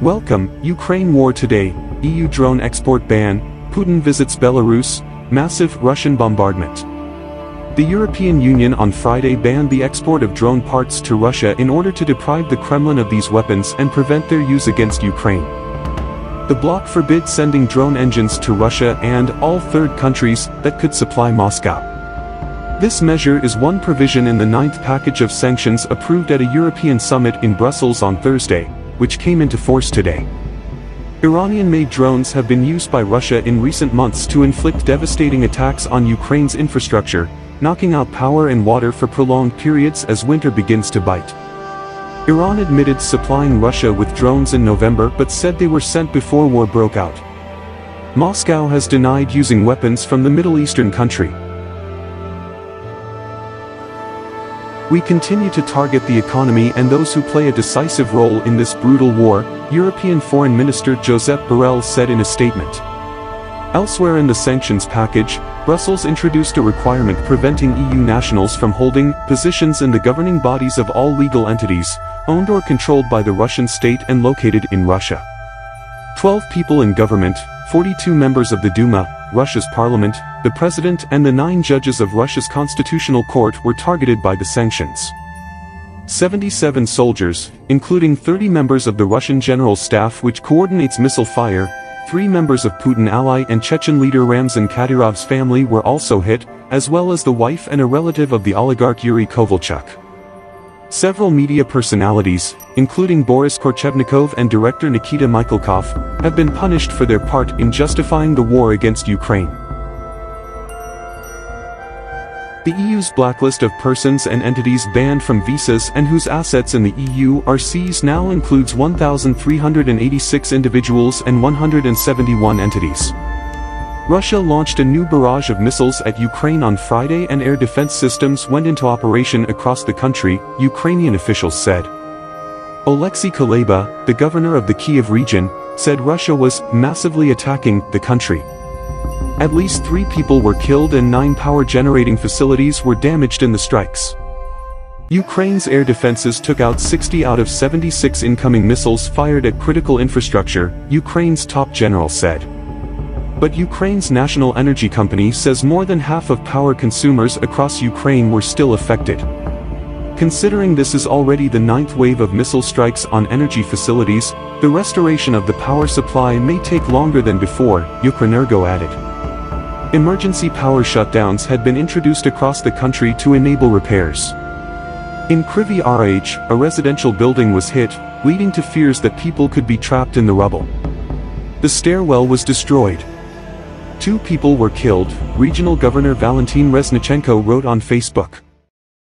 Welcome, Ukraine war today, EU drone export ban, Putin visits Belarus, massive Russian bombardment. The European Union on Friday banned the export of drone parts to Russia in order to deprive the Kremlin of these weapons and prevent their use against Ukraine. The bloc forbids sending drone engines to Russia and all third countries that could supply Moscow. This measure is one provision in the 9th package of sanctions approved at a European summit in Brussels on Thursday, which came into force today. Iranian-made drones have been used by Russia in recent months to inflict devastating attacks on Ukraine's infrastructure, knocking out power and water for prolonged periods as winter begins to bite. Iran admitted supplying Russia with drones in November but said they were sent before war broke out. Moscow has denied using weapons from the Middle Eastern country. We continue to target the economy and those who play a decisive role in this brutal war, European Foreign Minister Josep Borrell said in a statement. Elsewhere in the sanctions package, Brussels introduced a requirement preventing EU nationals from holding positions in the governing bodies of all legal entities, owned or controlled by the Russian state and located in Russia. 12 people in government, 42 members of the Duma, Russia's parliament, the president and the 9 judges of Russia's constitutional court were targeted by the sanctions. 77 soldiers, including 30 members of the Russian General Staff which coordinates missile fire, 3 members of Putin ally and Chechen leader Ramzan Kadyrov's family were also hit, as well as the wife and a relative of the oligarch Yuri Kovalchuk. Several media personalities, including Boris Korchevnikov and director Nikita Mikhalkov, have been punished for their part in justifying the war against Ukraine. The EU's blacklist of persons and entities banned from visas and whose assets in the EU are seized now includes 1,386 individuals and 171 entities. Russia launched a new barrage of missiles at Ukraine on Friday and air defense systems went into operation across the country, Ukrainian officials said. Oleksiy Kuleba, the governor of the Kyiv region, said Russia was massively attacking the country. At least 3 people were killed and 9 power-generating facilities were damaged in the strikes. Ukraine's air defenses took out 60 out of 76 incoming missiles fired at critical infrastructure, Ukraine's top general said. But Ukraine's national energy company says more than half of power consumers across Ukraine were still affected. Considering this is already the 9th wave of missile strikes on energy facilities, the restoration of the power supply may take longer than before, Ukrenergo added. Emergency power shutdowns had been introduced across the country to enable repairs. In Kryvyi Rih, a residential building was hit, leading to fears that people could be trapped in the rubble. The stairwell was destroyed. 2 people were killed, Regional Governor Valentin Reznichenko wrote on Facebook.